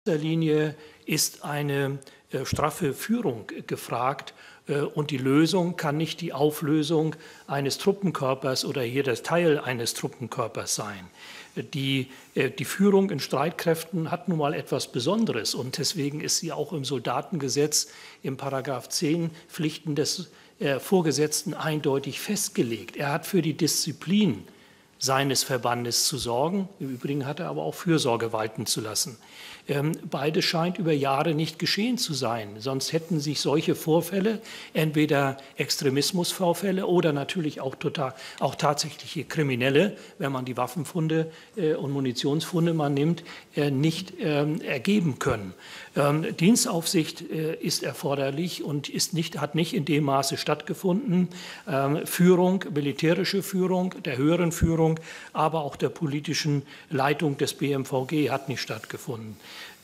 erster Linie ist eine straffe Führung gefragt. Und die Lösung kann nicht die Auflösung eines Truppenkörpers oder jedes Teil eines Truppenkörpers sein. Die Führung in Streitkräften hat nun mal etwas Besonderes. Und deswegen ist sie auch im Soldatengesetz im § 10 Pflichten des Vorgesetzten eindeutig festgelegt. Er hat für die Disziplin seines Verbandes zu sorgen. Im Übrigen hat er aber auch Fürsorge walten zu lassen. Beides scheint über Jahre nicht geschehen zu sein. Sonst hätten sich solche Vorfälle, entweder Extremismusvorfälle oder natürlich auch tatsächliche Kriminelle, wenn man die Waffenfunde und Munitionsfunde mal nimmt, nicht ergeben können. Dienstaufsicht ist erforderlich und hat nicht in dem Maße stattgefunden. Führung, militärische Führung, der höheren Führung, aber auch der politischen Leitung des BMVG hat nicht stattgefunden.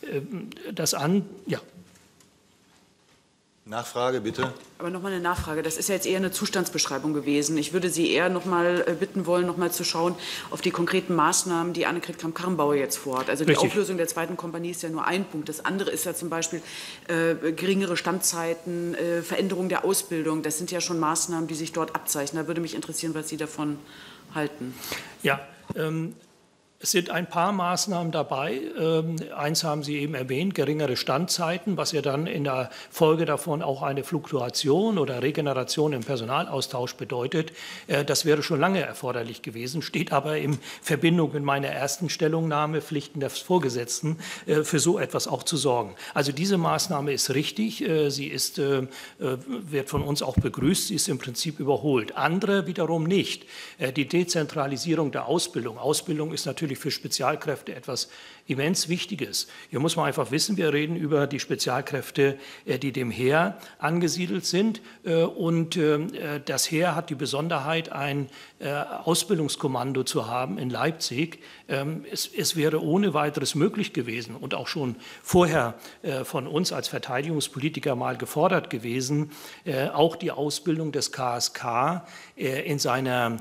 Ja. Nachfrage, bitte. Aber noch mal eine Nachfrage. Das ist ja jetzt eher eine Zustandsbeschreibung gewesen. Ich würde Sie eher noch mal bitten wollen, noch mal zu schauen auf die konkreten Maßnahmen, die Annegret Kramp-Karrenbauer jetzt vorhat. Also die Richtig. Auflösung der 2. Kompanie ist ja nur ein Punkt. Das andere ist ja zum Beispiel geringere Standzeiten, Veränderung der Ausbildung. Das sind ja schon Maßnahmen, die sich dort abzeichnen. Da würde mich interessieren, was Sie davon halten. Ja, es sind ein paar Maßnahmen dabei. Eins haben Sie eben erwähnt, geringere Standzeiten, was ja dann in der Folge davon auch eine Fluktuation oder Regeneration im Personalaustausch bedeutet. Das wäre schon lange erforderlich gewesen, steht aber in Verbindung mit meiner ersten Stellungnahme, Pflichten des Vorgesetzten, für so etwas auch zu sorgen. Also diese Maßnahme ist richtig, sie wird von uns auch begrüßt, sie ist im Prinzip überholt. Andere wiederum nicht. Die Dezentralisierung der Ausbildung. Ausbildung ist natürlich für Spezialkräfte etwas immens Wichtiges. Hier muss man einfach wissen, wir reden über die Spezialkräfte, die dem Heer angesiedelt sind. Und das Heer hat die Besonderheit, ein Ausbildungskommando zu haben in Leipzig. Es wäre ohne weiteres möglich gewesen und auch schon vorher von uns als Verteidigungspolitiker mal gefordert gewesen, auch die Ausbildung des KSK in seiner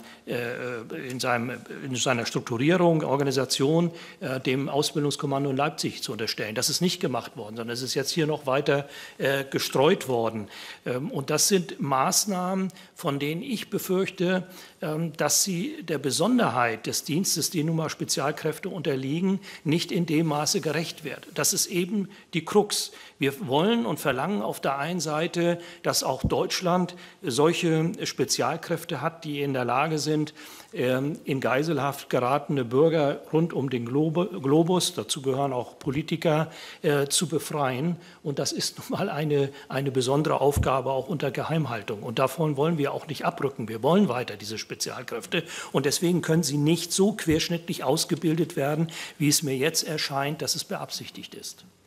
Strukturierung, Organisation dem Ausbildungskommando in Leipzig zu unterstellen. Das ist nicht gemacht worden, sondern es ist jetzt hier noch weiter gestreut worden. Und das sind Maßnahmen, von denen ich befürchte, dass sie der Besonderheit des Dienstes, die nun mal Spezialkräfte unterliegen, nicht in dem Maße gerecht werden. Das ist eben die Krux. Wir wollen und verlangen auf der einen Seite, dass auch Deutschland solche Spezialkräfte hat, die in der Lage sind, in Geiselhaft geratene Bürger rund um den Globus, dazu gehören auch Politiker, zu befreien. Und das ist nun mal eine besondere Aufgabe auch unter Geheimhaltung. Und davon wollen wir auch nicht abrücken. Wir wollen weiter diese Spezialkräfte. Und deswegen können sie nicht so querschnittlich ausgebildet werden, wie es mir jetzt erscheint, dass es beabsichtigt ist.